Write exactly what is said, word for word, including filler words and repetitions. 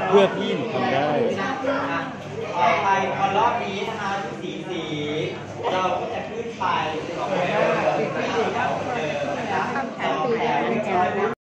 เพื่อพี่หนูทำได้ต่อไปพอรอบนี้นะคะสีสี